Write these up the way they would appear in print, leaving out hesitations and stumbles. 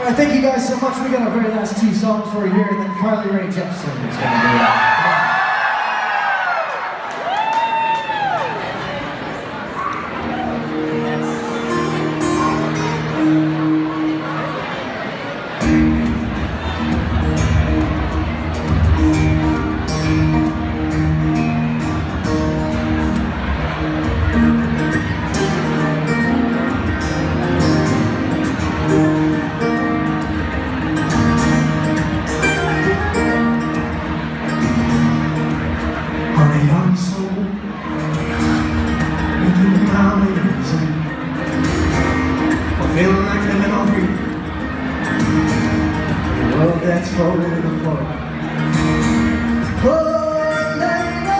Alright, thank you guys so much. We got our very last two songs for you here, and then Carly Rae Jepsen is going to do it. Feeling like living on free. The world that's falling apart. Oh, lady,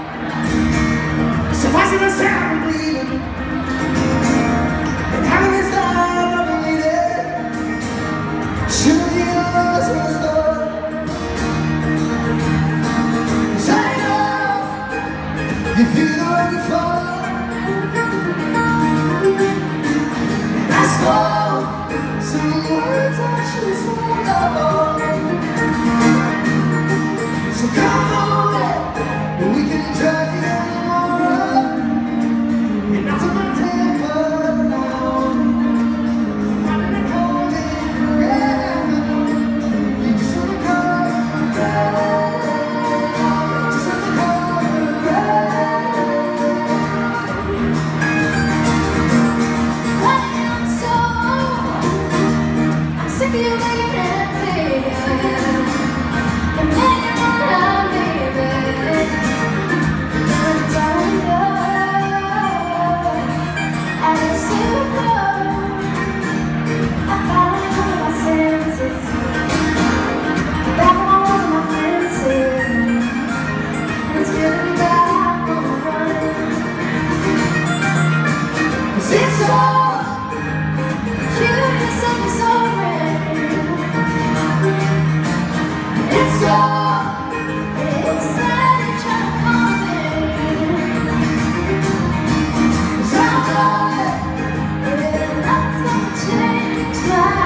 so why is it sound bleeding? And having this love I'm bleeding. Should you was in the store? 'Cause I know you feel the way you fall. Some words I should swallow. So come on, we can try it tomorrow. You're not to my temper now. I'm in the cold and you just wanna come around. Just wanna come around. Sick of you making it bigger and making it around, baby. And I know I used to know I finally come to my senses. Back when I was in my fences, and it's feeling back on the run. 'Cause it's so curious and it's so rare. It's so exciting trying to come in. 'Cause I know that nothing's gonna change my